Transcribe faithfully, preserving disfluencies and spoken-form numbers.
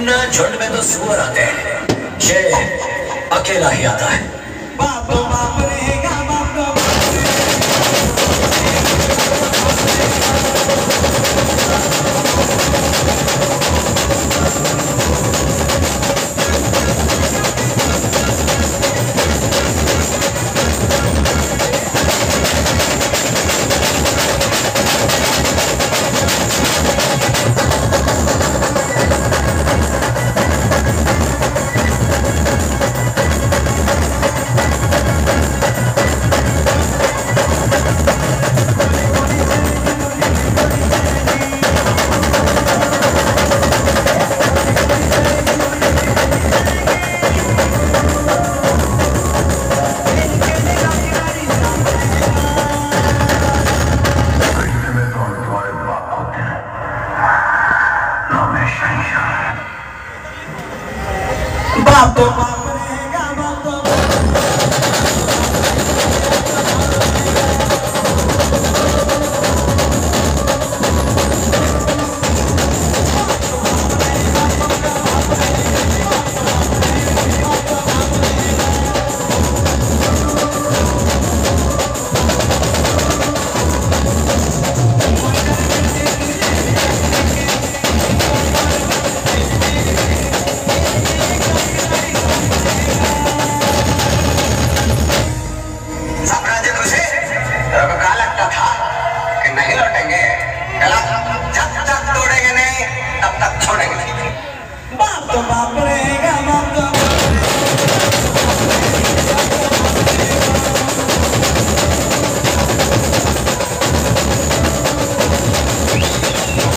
वरना झुंड में तो सुअर आते हैं, ये अकेला ही आता है। बाप तो बाप रहेगा, बाप तो बाप तो बाप रहेगा, बाप तो नहीं लौटेंगे, जब तक तोड़ेंगे नहीं तब तक छोड़ेंगे नहीं। बाप तो बाप